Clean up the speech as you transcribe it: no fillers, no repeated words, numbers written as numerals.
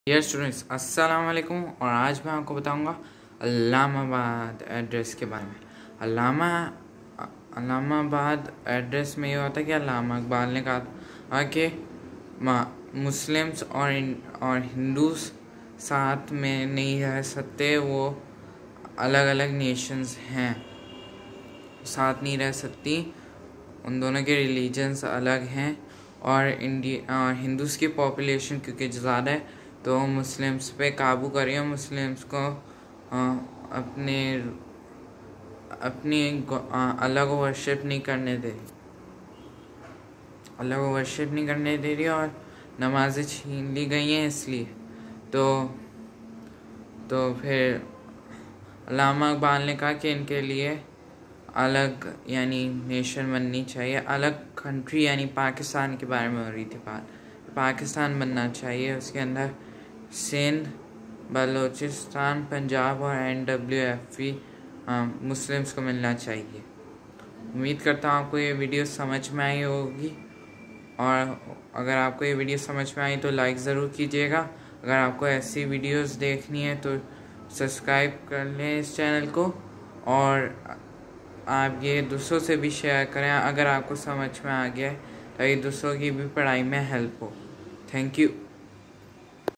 Dear students, अस्सलाम वालेकुम। और आज मैं आपको बताऊंगा अल्लामाबाद एड्रेस के बारे में। अल्लामाबाद एड्रेस में ये होता है कि अल्लामा इकबाल ने कहा कि मुस्लिम्स और हिंदूस साथ में नहीं रह सकते, वो अलग अलग नेशंस हैं, साथ नहीं रह सकती, उन दोनों के रिलीजन्स अलग हैं। और हिंदूस की पॉपुलेशन क्योंकि ज़्यादा है तो मुस्लिम्स पे काबू करिए, मुस्लिम्स को अपनी अलग वर्शिप नहीं करने दे रही और नमाज़ें छीन ली गई हैं। इसलिए तो फिर अल्लामा इकबाल ने कहा कि इनके लिए अलग यानी नेशन बननी चाहिए, अलग कंट्री यानी पाकिस्तान के बारे में हो रही थी बात। पाकिस्तान बनना चाहिए, उसके अंदर सिंध, बलूचिस्तान, पंजाब और NWFP मुस्लिम्स को मिलना चाहिए। उम्मीद करता हूँ आपको ये वीडियो समझ में आई होगी, और अगर आपको ये वीडियो समझ में आई तो लाइक ज़रूर कीजिएगा। अगर आपको ऐसी वीडियोस देखनी है तो सब्सक्राइब कर लें इस चैनल को, और आप ये दूसरों से भी शेयर करें अगर आपको समझ में आ गया है, ताकि दूसरों की भी पढ़ाई में हेल्प हो। Thank you.